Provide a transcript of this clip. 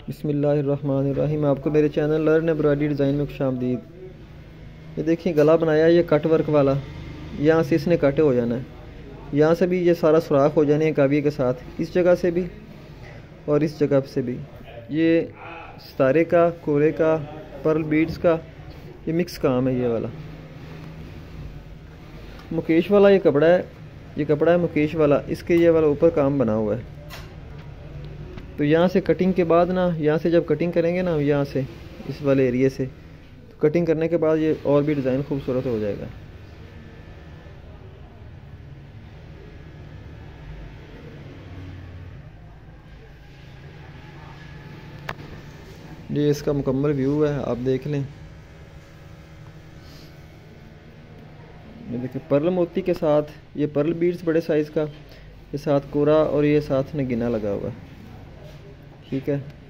बिस्मिल्लाहिर्रहमानिर्रहीम। आपको मेरे चैनल लर्न एम्ब्रॉयडरी डिज़ाइन में खुशामदीद। ये देखिए गला बनाया है, ये कट वर्क वाला। यहाँ से इसने कट हो जाना है, यहाँ से भी ये सारा सुराख हो जाने है काविये के साथ, इस जगह से भी और इस जगह से भी। ये सितारे का, कोरे का, पर्ल बीड्स का ये मिक्स काम है। ये वाला मुकेश वाला ये कपड़ा है, ये कपड़ा है मुकेश वाला, इसके ये वाला ऊपर काम बना हुआ है। तो यहाँ से कटिंग के बाद ना, यहाँ से जब कटिंग करेंगे ना, यहाँ से इस वाले एरिए से, तो कटिंग करने के बाद ये और भी डिज़ाइन खूबसूरत हो जाएगा। ये इसका मुकम्मल व्यू है, आप देख लें। ये देखिए पर्ल मोती के साथ, ये पर्ल बीड्स बड़े साइज़ का, ये साथ कोरा और ये साथ नगीना लगा हुआ है। ठीक है।